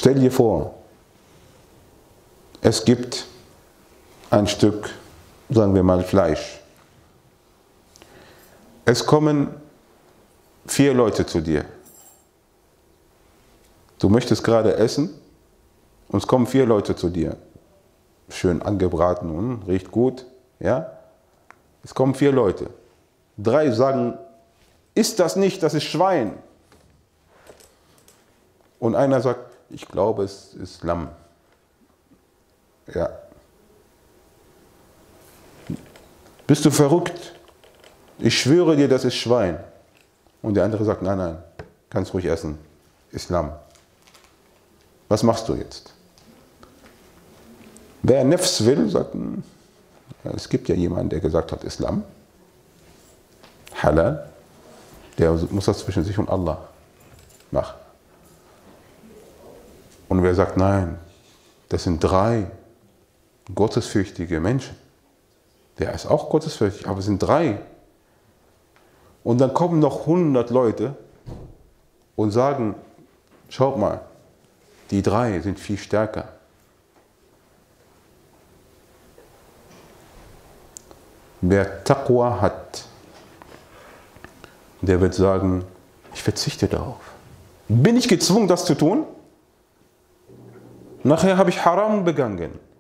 Stell dir vor, es gibt ein Stück, sagen wir mal, Fleisch. Es kommen 4 Leute zu dir. Du möchtest gerade essen und es kommen 4 Leute zu dir. Schön angebraten und riecht gut. Ja? Es kommen 4 Leute. 3 sagen, ist das nicht, das ist Schwein. Und einer sagt, ich glaube, es ist Lamm. Ja. Bist du verrückt? Ich schwöre dir, das ist Schwein. Und der andere sagt, nein, nein, kannst ruhig essen, ist Lamm. Was machst du jetzt? Wer Nefs will, sagt, ja, es gibt ja jemanden, der gesagt hat, ist Lamm. Halal. Der muss das zwischen sich und Allah machen. Und wer sagt, nein, das sind 3 gottesfürchtige Menschen. Der ist auch gottesfürchtig, aber es sind 3. Und dann kommen noch 100 Leute und sagen, schaut mal, die 3 sind viel stärker. Wer Taqwa hat, der wird sagen, ich verzichte darauf. Bin ich gezwungen, das zu tun? Nachher habe ich Haram begangen.